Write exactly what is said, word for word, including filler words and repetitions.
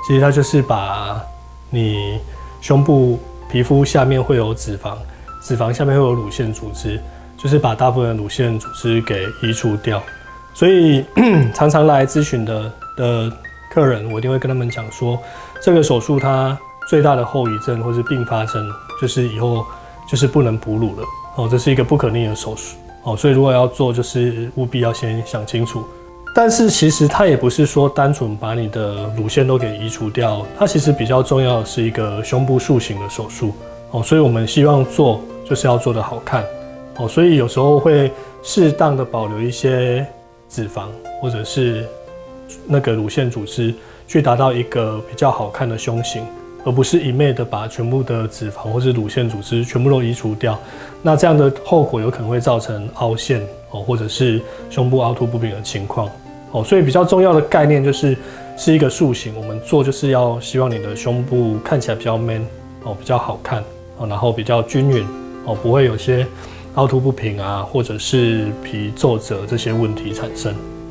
其实它就是把你胸部皮肤下面会有脂肪，脂肪下面会有乳腺组织，就是把大部分的乳腺组织给移除掉。所以常常来咨询的的客人，我一定会跟他们讲说，这个手术它最大的后遗症或是并发症，就是以后就是不能哺乳了哦，这是一个不可逆的手术哦，所以如果要做，就是务必要先想清楚。但是其实它也不是说单纯把你的乳腺都给移除掉，它其实比较重要的是一个胸部塑形的手术哦，所以我们希望做就是要做得好看哦，所以有时候会适当的保留一些脂肪或者是那个乳腺组织，去达到一个比较好看的胸型，而不是一昧的把全部的脂肪或是乳腺组织全部都移除掉。那这样的后果有可能会造成凹陷哦，或者是胸部凹凸不平的情况。哦，所以比较重要的概念就是是一个塑形，我们做就是要希望你的胸部看起来比较 man 哦，比较好看哦，然后比较均匀哦，不会有些凹凸不平啊，或者是皮皱褶这些问题产生。